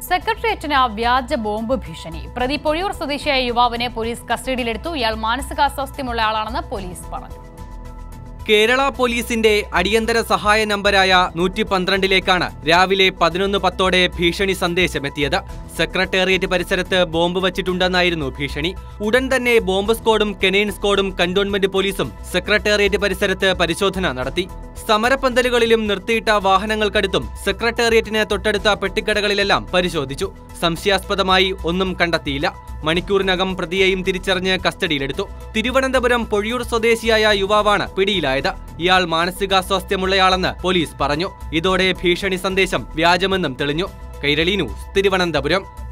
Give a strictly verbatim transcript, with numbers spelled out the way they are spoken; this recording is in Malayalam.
സെക്രട്ടേറിയറ്റിന് വ്യാജ ബോംബ് ഭീഷണി. പ്രതി പൊഴിയൂർ സ്വദേശിയായ യുവാവിനെ പോലീസ് കസ്റ്റഡിയിലെടുത്തു. ഇയാൾ മാനസികാസ്വാസ്ഥ്യമുള്ള ആളാണെന്ന് പോലീസ് പറഞ്ഞു. കേരള പോലീസിന്റെ അടിയന്തര സഹായ നമ്പരായ നൂറ്റി പന്ത്രണ്ടിലേക്കാണ് രാവിലെ പതിനൊന്ന് പത്തോടെ ഭീഷണി സന്ദേശമെത്തിയത്. സെക്രട്ടേറിയറ്റ് പരിസരത്ത് ബോംബ് വച്ചിട്ടുണ്ടെന്നായിരുന്നു ഭീഷണി. ഉടൻ തന്നെ ബോംബ് സ്ക്വാഡും കെനൈൻ സ്ക്വാഡും കന്റോൺമെന്റ് പോലീസും സെക്രട്ടേറിയറ്റ് പരിസരത്ത് പരിശോധന നടത്തി. സമരപന്തലുകളിലും നിർത്തിയിട്ട വാഹനങ്ങൾക്കടുത്തും സെക്രട്ടേറിയറ്റിന് തൊട്ടടുത്ത പെട്ടിക്കടകളിലെല്ലാം പരിശോധിച്ചു. സംശയാസ്പദമായി ഒന്നും കണ്ടെത്തിയില്ല. മണിക്കൂറിനകം പ്രതിയെയും തിരിച്ചറിഞ്ഞ് കസ്റ്റഡിയിലെടുത്തു. തിരുവനന്തപുരം പൊഴിയൂർ സ്വദേശിയായ യുവാവാണ് പിടിയിലായത്. ഇയാൾ മാനസികാസ്വാസ്ഥ്യമുള്ളയാളെന്ന് പോലീസ് പറഞ്ഞു. ഇതോടെ ഭീഷണി സന്ദേശം വ്യാജമെന്നും തെളിഞ്ഞു. കൈരളി ന്യൂസ്, തിരുവനന്തപുരം.